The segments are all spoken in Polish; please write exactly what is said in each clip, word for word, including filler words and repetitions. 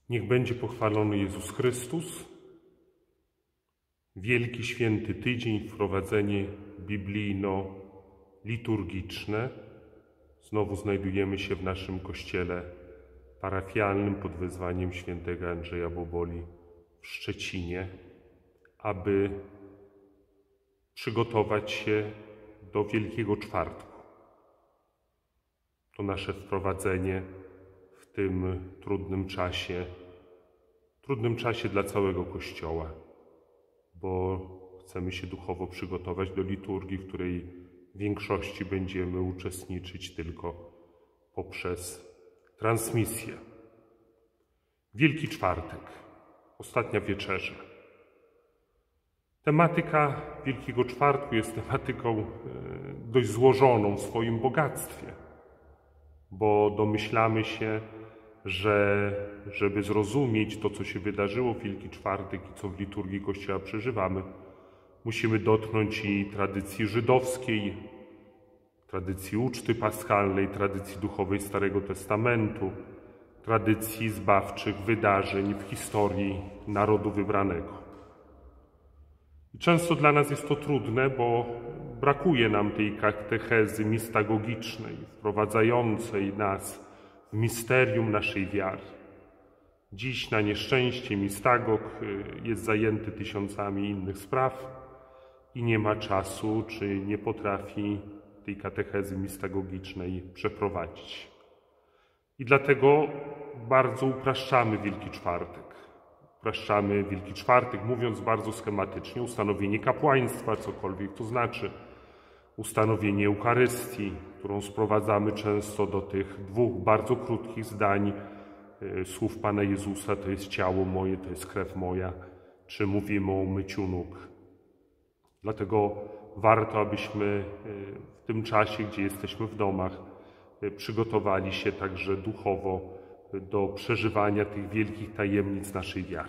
Niech będzie pochwalony Jezus Chrystus. Wielki Święty Tydzień, wprowadzenie biblijno-liturgiczne. Znowu znajdujemy się w naszym kościele parafialnym pod wezwaniem świętego Andrzeja Boboli w Szczecinie, aby przygotować się do Wielkiego Czwartku. To nasze wprowadzenie w tym trudnym czasie, trudnym czasie dla całego Kościoła, bo chcemy się duchowo przygotować do liturgii, w której w większości będziemy uczestniczyć tylko poprzez transmisję. Wielki Czwartek, ostatnia wieczerza. Tematyka Wielkiego Czwartku jest tematyką dość złożoną w swoim bogactwie, bo domyślamy się, że żeby zrozumieć to, co się wydarzyło w Wielki Czwartek i co w liturgii Kościoła przeżywamy, musimy dotknąć i tradycji żydowskiej, tradycji uczty paschalnej, tradycji duchowej Starego Testamentu, tradycji zbawczych wydarzeń w historii narodu wybranego. I często dla nas jest to trudne, bo brakuje nam tej katechezy mistagogicznej, wprowadzającej nas w misterium naszej wiary. Dziś na nieszczęście mistagog jest zajęty tysiącami innych spraw i nie ma czasu, czy nie potrafi tej katechezy mistagogicznej przeprowadzić. I dlatego bardzo upraszczamy Wielki Czwartek. Upraszczamy Wielki Czwartek, mówiąc bardzo schematycznie, ustanowienie kapłaństwa, cokolwiek to znaczy, ustanowienie Eucharystii, którą sprowadzamy często do tych dwóch bardzo krótkich zdań słów Pana Jezusa, to jest ciało moje, to jest krew moja, czy mówimy o myciu nóg. Dlatego warto, abyśmy w tym czasie, gdzie jesteśmy w domach, przygotowali się także duchowo do przeżywania tych wielkich tajemnic naszej wiary.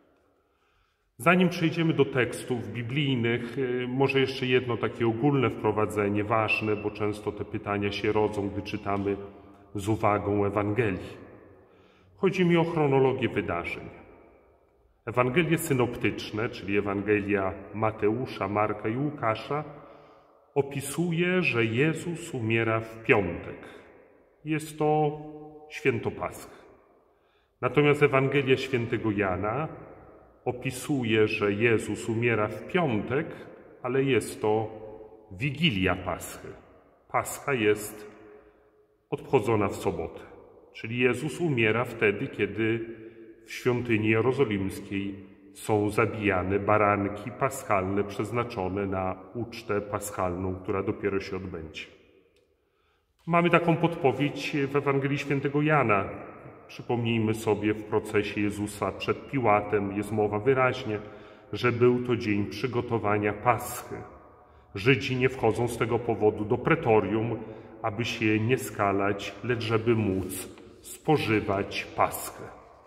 Zanim przejdziemy do tekstów biblijnych, może jeszcze jedno takie ogólne wprowadzenie, ważne, bo często te pytania się rodzą, gdy czytamy z uwagą Ewangelii. Chodzi mi o chronologię wydarzeń. Ewangelie synoptyczne, czyli Ewangelia Mateusza, Marka i Łukasza, opisuje, że Jezus umiera w piątek. Jest to święto Paschy. Natomiast Ewangelia świętego Jana opisuje, że Jezus umiera w piątek, ale jest to Wigilia Paschy. Pascha jest obchodzona w sobotę, czyli Jezus umiera wtedy, kiedy w świątyni jerozolimskiej są zabijane baranki paschalne przeznaczone na ucztę paschalną, która dopiero się odbędzie. Mamy taką podpowiedź w Ewangelii świętego Jana. Przypomnijmy sobie, w procesie Jezusa przed Piłatem jest mowa wyraźnie, że był to dzień przygotowania Paschy. Żydzi nie wchodzą z tego powodu do pretorium, aby się nie skalać, lecz żeby móc spożywać Paschę.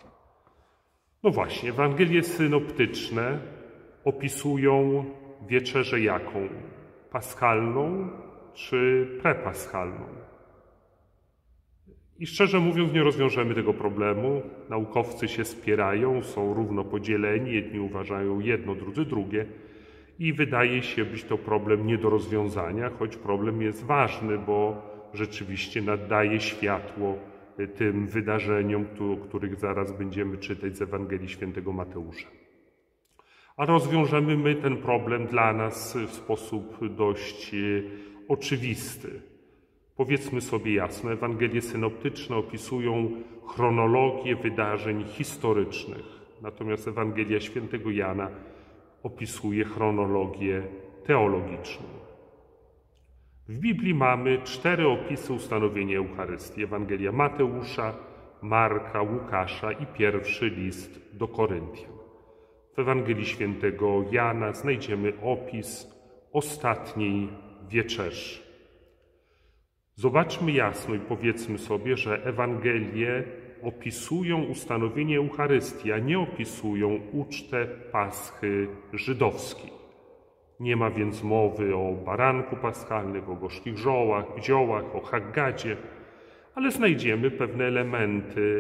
No właśnie, Ewangelie synoptyczne opisują wieczerzę jaką? Paschalną czy prepaschalną? I szczerze mówiąc, nie rozwiążemy tego problemu. Naukowcy się spierają, są równo podzieleni, jedni uważają jedno, drudzy drugie i wydaje się być to problem nie do rozwiązania, choć problem jest ważny, bo rzeczywiście nadaje światło tym wydarzeniom, o których zaraz będziemy czytać z Ewangelii świętego Mateusza. A rozwiążemy my ten problem dla nas w sposób dość oczywisty. Powiedzmy sobie jasno, Ewangelie synoptyczne opisują chronologię wydarzeń historycznych, natomiast Ewangelia świętego Jana opisuje chronologię teologiczną. W Biblii mamy cztery opisy ustanowienia Eucharystii. Ewangelia Mateusza, Marka, Łukasza i pierwszy list do Koryntian. W Ewangelii świętego Jana znajdziemy opis ostatniej wieczerzy. Zobaczmy jasno i powiedzmy sobie, że Ewangelie opisują ustanowienie Eucharystii, a nie opisują ucztę Paschy żydowskiej. Nie ma więc mowy o baranku paschalnym, o gorzkich żołach, ziołach, o Haggadzie, ale znajdziemy pewne elementy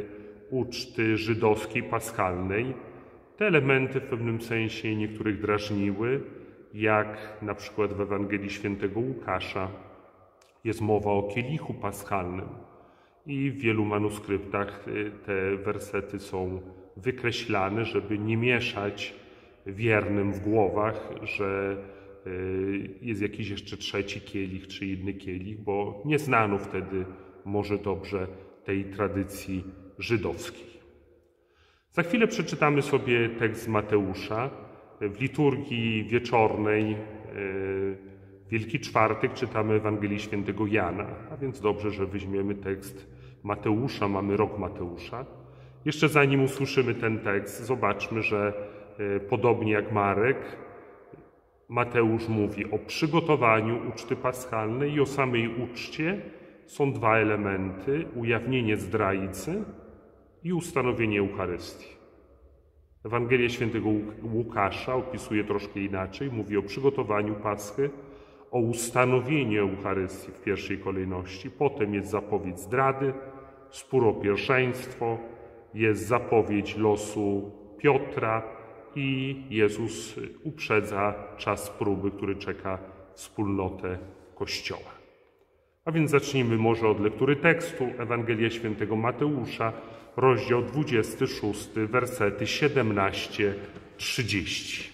uczty żydowskiej, paschalnej. Te elementy w pewnym sensie niektórych drażniły, jak na przykład w Ewangelii Świętego Łukasza jest mowa o kielichu paschalnym i w wielu manuskryptach te wersety są wykreślane, żeby nie mieszać wiernym w głowach, że jest jakiś jeszcze trzeci kielich czy inny kielich, bo nie znano wtedy może dobrze tej tradycji żydowskiej. Za chwilę przeczytamy sobie tekst z Mateusza. W liturgii wieczornej Wielki Czwartek czytamy Ewangelię Świętego Jana, a więc dobrze, że weźmiemy tekst Mateusza, mamy rok Mateusza. Jeszcze zanim usłyszymy ten tekst, zobaczmy, że podobnie jak Marek, Mateusz mówi o przygotowaniu uczty paschalnej i o samej uczcie. Są dwa elementy: ujawnienie zdrajcy i ustanowienie Eucharystii. Ewangelia Świętego Łukasza opisuje troszkę inaczej. Mówi o przygotowaniu Paschy, o ustanowieniu Eucharystii w pierwszej kolejności. Potem jest zapowiedź zdrady, spór o pierwszeństwo, jest zapowiedź losu Piotra i Jezus uprzedza czas próby, który czeka wspólnotę Kościoła. A więc zacznijmy może od lektury tekstu. Ewangelia Świętego Mateusza, rozdział dwudziesty szósty, wersety siedemnaście trzydzieści.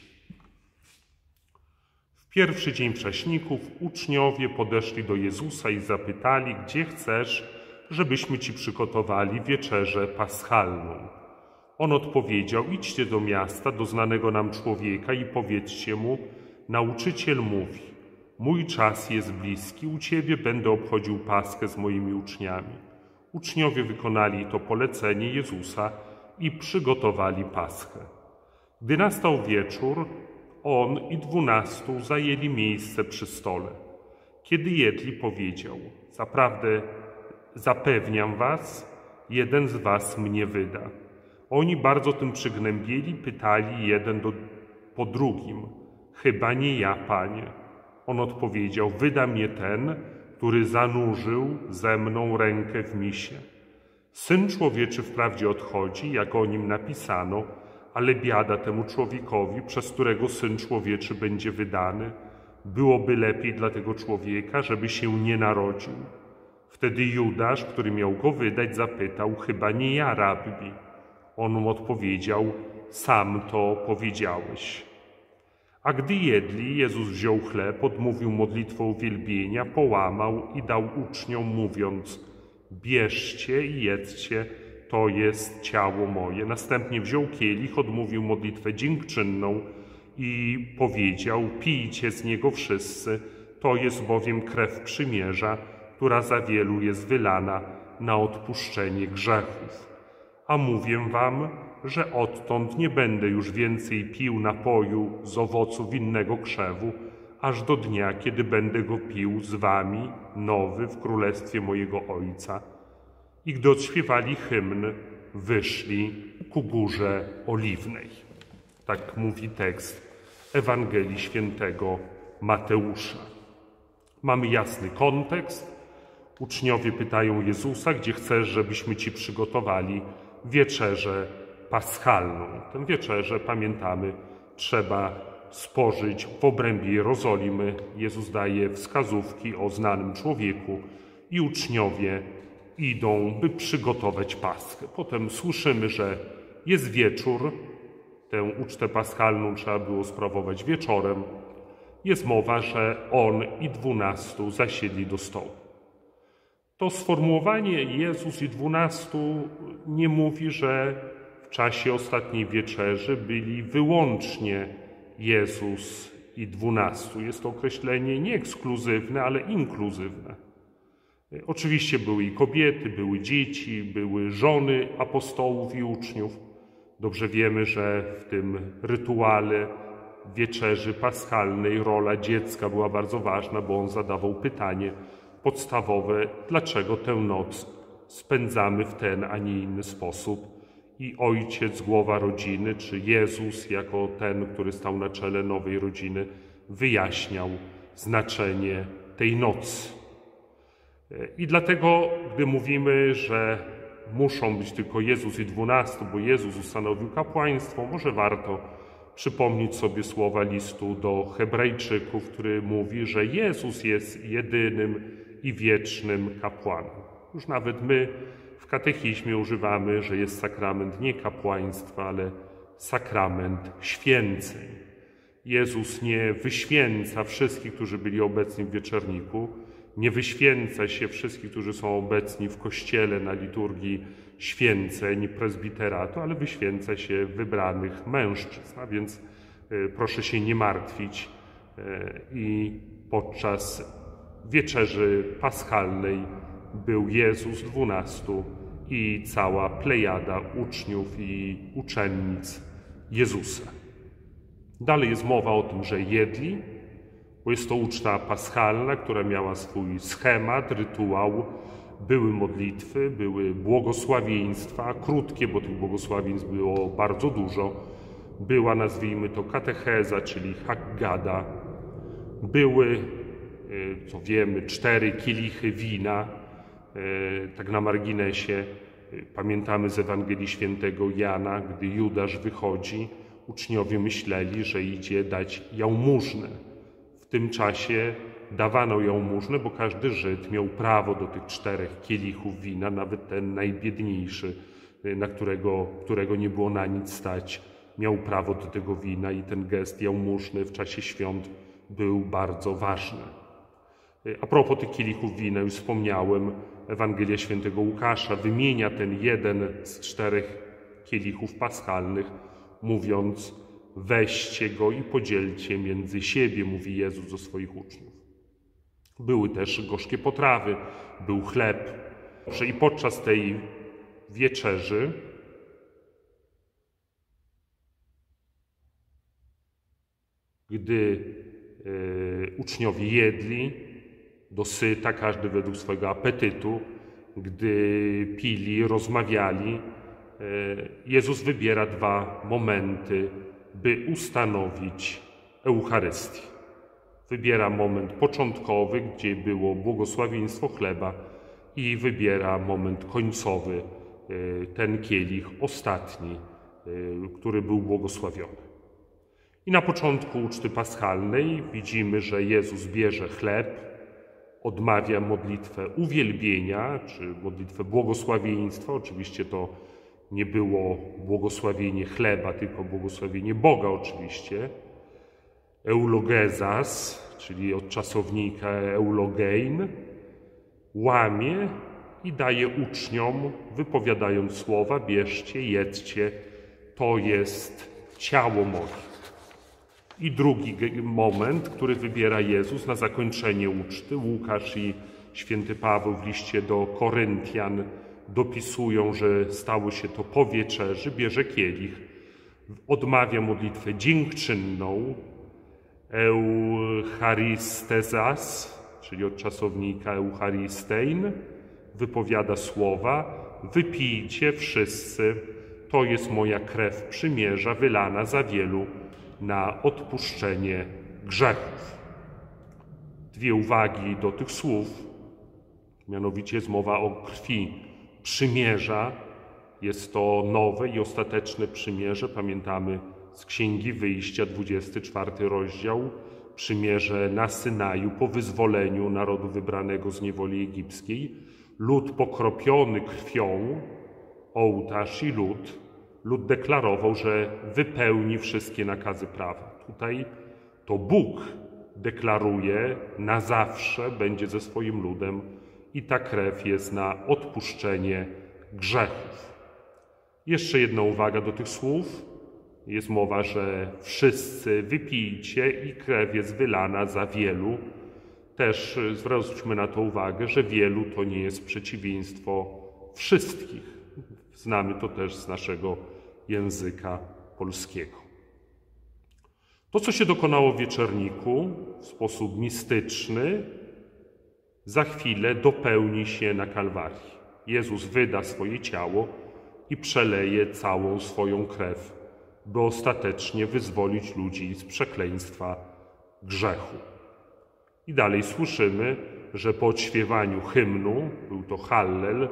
W pierwszy dzień Prześników uczniowie podeszli do Jezusa i zapytali: gdzie chcesz, żebyśmy Ci przygotowali wieczerzę paschalną? On odpowiedział: idźcie do miasta, do znanego nam człowieka i powiedzcie mu: nauczyciel mówi, mój czas jest bliski, u Ciebie będę obchodził Paschę z moimi uczniami. Uczniowie wykonali to polecenie Jezusa i przygotowali Paschę. Gdy nastał wieczór, On i dwunastu zajęli miejsce przy stole. Kiedy jedli, powiedział: zaprawdę zapewniam was, jeden z was mnie wyda. Oni bardzo tym przygnębieni pytali jeden do, po drugim: chyba nie ja, Panie. On odpowiedział: wyda mnie ten, który zanurzył ze mną rękę w misie. Syn Człowieczy wprawdzie odchodzi, jak o nim napisano, ale biada temu człowiekowi, przez którego Syn Człowieczy będzie wydany. Byłoby lepiej dla tego człowieka, żeby się nie narodził. Wtedy Judasz, który miał go wydać, zapytał: chyba nie ja, Rabbi? On mu odpowiedział: sam to powiedziałeś. A gdy jedli, Jezus wziął chleb, odmówił modlitwę uwielbienia, połamał i dał uczniom, mówiąc: bierzcie i jedzcie, to jest ciało moje. Następnie wziął kielich, odmówił modlitwę dziękczynną i powiedział: pijcie z niego wszyscy, to jest bowiem krew przymierza, która za wielu jest wylana na odpuszczenie grzechów. A mówię wam, że odtąd nie będę już więcej pił napoju z owocu winnego krzewu, aż do dnia, kiedy będę go pił z wami, nowy, w królestwie mojego Ojca. I gdy odśpiewali hymn, wyszli ku Górze Oliwnej. Tak mówi tekst Ewangelii Świętego Mateusza. Mamy jasny kontekst. Uczniowie pytają Jezusa: gdzie chcesz, żebyśmy Ci przygotowali wieczerzę paschalną? Tę wieczerzę, pamiętamy, trzeba spożyć w obrębie Jerozolimy. Jezus daje wskazówki o znanym człowieku i uczniowie idą, by przygotować Paschę. Potem słyszymy, że jest wieczór. Tę ucztę paschalną trzeba było sprawować wieczorem. Jest mowa, że On i dwunastu zasiedli do stołu. To sformułowanie Jezus i dwunastu nie mówi, że w czasie ostatniej wieczerzy byli wyłącznie Jezus i dwunastu. Jest to określenie nie ekskluzywne, ale inkluzywne. Oczywiście były i kobiety, były dzieci, były żony apostołów i uczniów. Dobrze wiemy, że w tym rytuale wieczerzy paschalnej rola dziecka była bardzo ważna, bo on zadawał pytanie podstawowe: dlaczego tę noc spędzamy w ten, a nie inny sposób? I ojciec, głowa rodziny, czy Jezus jako ten, który stał na czele nowej rodziny, wyjaśniał znaczenie tej nocy. I dlatego, gdy mówimy, że muszą być tylko Jezus i dwunastu, bo Jezus ustanowił kapłaństwo, może warto przypomnieć sobie słowa listu do Hebrajczyków, który mówi, że Jezus jest jedynym i wiecznym kapłanem. Już nawet my w katechizmie używamy, że jest sakrament nie kapłaństwa, ale sakrament święceń. Jezus nie wyświęca wszystkich, którzy byli obecni w wieczorniku, nie wyświęca się wszystkich, którzy są obecni w kościele na liturgii święceń prezbiteratu, ale wyświęca się wybranych mężczyzn. A więc proszę się nie martwić i podczas wieczerzy paschalnej był Jezus, dwunastu i cała plejada uczniów i uczennic Jezusa. Dalej jest mowa o tym, że jedli, bo jest to uczta paschalna, która miała swój schemat, rytuał. Były modlitwy, były błogosławieństwa, krótkie, bo tych błogosławieństw było bardzo dużo. Była, nazwijmy to, katecheza, czyli haggada. Były, co wiemy, cztery kielichy wina. Tak na marginesie, pamiętamy z Ewangelii Świętego Jana, gdy Judasz wychodzi, uczniowie myśleli, że idzie dać jałmużnę. W tym czasie dawano jałmużnę, bo każdy Żyd miał prawo do tych czterech kielichów wina, nawet ten najbiedniejszy, na którego, którego nie było na nic stać, miał prawo do tego wina i ten gest jałmużny w czasie świąt był bardzo ważny. A propos tych kielichów wina, już wspomniałem, Ewangelia Świętego Łukasza wymienia ten jeden z czterech kielichów paschalnych, mówiąc: weźcie go i podzielcie między siebie, mówi Jezus do swoich uczniów. Były też gorzkie potrawy, był chleb. I podczas tej wieczerzy gdy e, uczniowie jedli dosyta, każdy według swojego apetytu, gdy pili, rozmawiali, e, Jezus wybiera dwa momenty, by ustanowić Eucharystię. Wybiera moment początkowy, gdzie było błogosławieństwo chleba, i wybiera moment końcowy, ten kielich ostatni, który był błogosławiony. I na początku uczty paschalnej widzimy, że Jezus bierze chleb, odmawia modlitwę uwielbienia, czy modlitwę błogosławieństwa. Oczywiście to nie było błogosławienie chleba, tylko błogosławienie Boga oczywiście. Eulogezas, czyli od czasownika eulogein, łamie i daje uczniom, wypowiadając słowa: bierzcie, jedzcie, to jest ciało moje. I drugi moment, który wybiera Jezus na zakończenie uczty. Łukasz i święty Paweł w liście do Koryntian dopisują, że stało się to po wieczerzy, bierze kielich, odmawia modlitwę dziękczynną, eucharistezas, czyli od czasownika eucharistein, wypowiada słowa: wypijcie wszyscy, to jest moja krew przymierza wylana za wielu na odpuszczenie grzechów. Dwie uwagi do tych słów, mianowicie jest mowa o krwi przymierza. Jest to nowe i ostateczne przymierze. Pamiętamy z Księgi Wyjścia, dwudziesty czwarty rozdział, przymierze na Synaju po wyzwoleniu narodu wybranego z niewoli egipskiej. Lud pokropiony krwią, ołtarz i lud, lud deklarował, że wypełni wszystkie nakazy prawa. Tutaj to Bóg deklaruje, na zawsze będzie ze swoim ludem i ta krew jest na odpuszczenie grzechów. Jeszcze jedna uwaga do tych słów. Jest mowa, że wszyscy wypijcie i krew jest wylana za wielu. Też zwróćmy na to uwagę, że wielu to nie jest przeciwieństwo wszystkich. Znamy to też z naszego języka polskiego. To, co się dokonało w wieczorniku w sposób mistyczny, za chwilę dopełni się na Kalwarii. Jezus wyda swoje ciało i przeleje całą swoją krew, by ostatecznie wyzwolić ludzi z przekleństwa grzechu. I dalej słyszymy, że po odśpiewaniu hymnu, był to Hallel,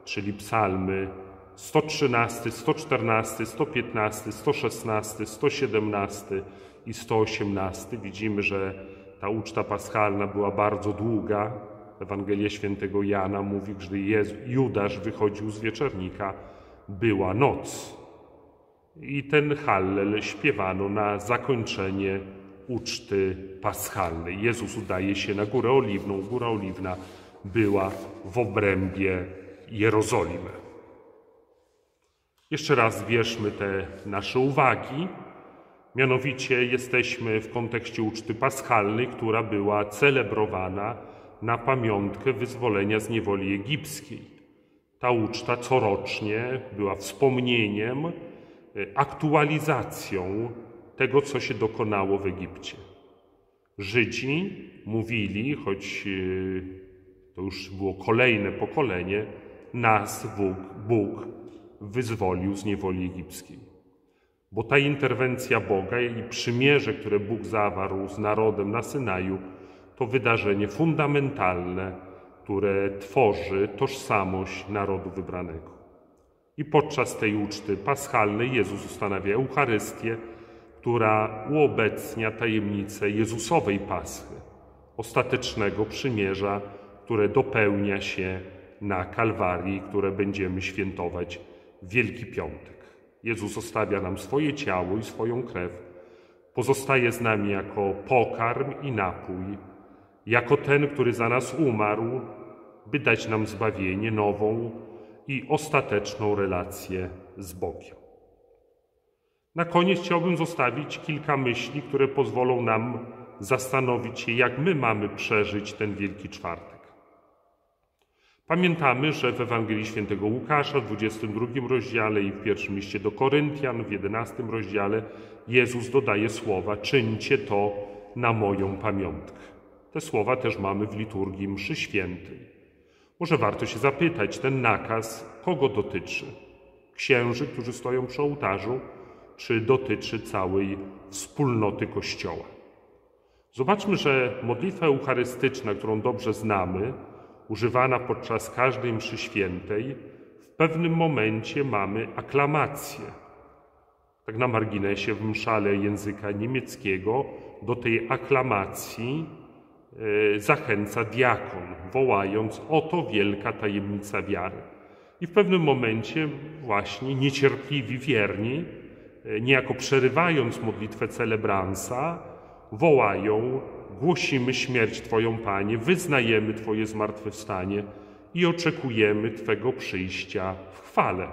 czyli psalmy sto trzynasty, sto czternasty, sto piętnasty, sto szesnasty, sto siedemnasty i sto osiemnasty. Widzimy, że ta uczta paschalna była bardzo długa. Ewangelia świętego Jana mówi, gdy Judasz wychodził z wieczornika, była noc. I ten hallel śpiewano na zakończenie uczty paschalnej. Jezus udaje się na Górę Oliwną. Góra Oliwna była w obrębie Jerozolimy. Jeszcze raz bierzmy te nasze uwagi. Mianowicie jesteśmy w kontekście uczty paschalnej, która była celebrowana na pamiątkę wyzwolenia z niewoli egipskiej. Ta uczta corocznie była wspomnieniem, aktualizacją tego, co się dokonało w Egipcie. Żydzi mówili, choć to już było kolejne pokolenie, nas Bóg, Bóg wyzwolił z niewoli egipskiej. Bo ta interwencja Boga i przymierze, które Bóg zawarł z narodem na Synaju, to wydarzenie fundamentalne, które tworzy tożsamość narodu wybranego. I podczas tej uczty paschalnej Jezus ustanawia Eucharystię, która uobecnia tajemnicę Jezusowej Paschy, ostatecznego przymierza, które dopełnia się na Kalwarii, które będziemy świętować w Wielki Piątek. Jezus zostawia nam swoje ciało i swoją krew, pozostaje z nami jako pokarm i napój, jako ten, który za nas umarł, by dać nam zbawienie, nową i ostateczną relację z Bogiem. Na koniec chciałbym zostawić kilka myśli, które pozwolą nam zastanowić się, jak my mamy przeżyć ten Wielki Czwartek. Pamiętamy, że w Ewangelii Świętego Łukasza w dwudziestym drugim rozdziale i w pierwszym liście do Koryntian w jedenastym rozdziale Jezus dodaje słowa: czyńcie to na moją pamiątkę. Te słowa też mamy w liturgii mszy świętej. Może warto się zapytać, ten nakaz kogo dotyczy? Księży, którzy stoją przy ołtarzu, czy dotyczy całej wspólnoty Kościoła? Zobaczmy, że modlitwa eucharystyczna, którą dobrze znamy, używana podczas każdej mszy świętej, w pewnym momencie mamy aklamację. Tak na marginesie, w mszale języka niemieckiego do tej aklamacji e, zachęca diakon, wołając: oto wielka tajemnica wiary. I w pewnym momencie właśnie niecierpliwi wierni, e, niejako przerywając modlitwę celebransa, wołają: głosimy śmierć Twoją, Panie, wyznajemy Twoje zmartwychwstanie i oczekujemy Twego przyjścia w chwale.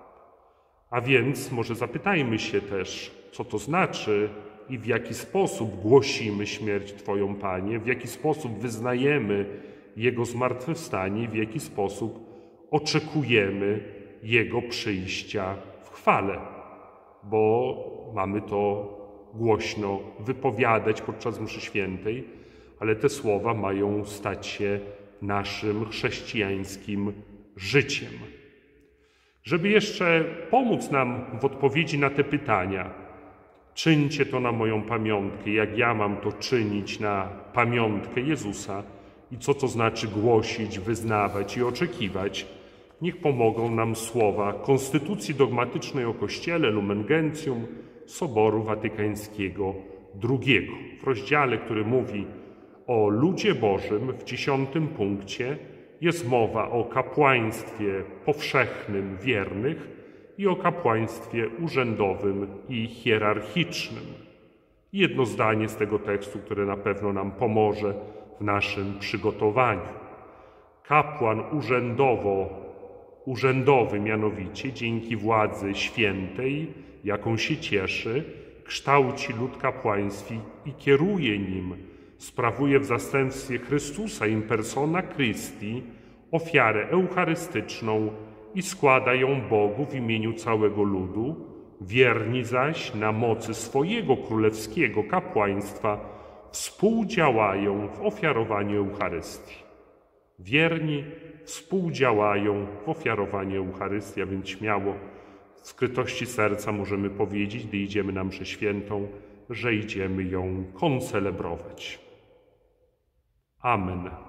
A więc może zapytajmy się też, co to znaczy i w jaki sposób głosimy śmierć Twoją, Panie, w jaki sposób wyznajemy Jego zmartwychwstanie i w jaki sposób oczekujemy Jego przyjścia w chwale. Bo mamy to głośno wypowiadać podczas mszy świętej, ale te słowa mają stać się naszym chrześcijańskim życiem. Żeby jeszcze pomóc nam w odpowiedzi na te pytania, czyńcie to na moją pamiątkę, jak ja mam to czynić na pamiątkę Jezusa i co to znaczy głosić, wyznawać i oczekiwać, niech pomogą nam słowa Konstytucji Dogmatycznej o Kościele, Lumen Gentium, Soboru Watykańskiego drugiego. W rozdziale, który mówi o ludzie Bożym, w dziesiątym punkcie jest mowa o kapłaństwie powszechnym wiernych i o kapłaństwie urzędowym i hierarchicznym. Jedno zdanie z tego tekstu, które na pewno nam pomoże w naszym przygotowaniu. Kapłan urzędowo, urzędowy mianowicie dzięki władzy świętej, jaką się cieszy, kształci lud kapłański i kieruje nim, sprawuje w zastępstwie Chrystusa in persona Christi ofiarę eucharystyczną i składa ją Bogu w imieniu całego ludu, wierni zaś na mocy swojego królewskiego kapłaństwa współdziałają w ofiarowaniu Eucharystii. Wierni współdziałają w ofiarowaniu Eucharystii, a więc śmiało w skrytości serca możemy powiedzieć, gdy idziemy na mszę świętą, że idziemy ją koncelebrować. Amen.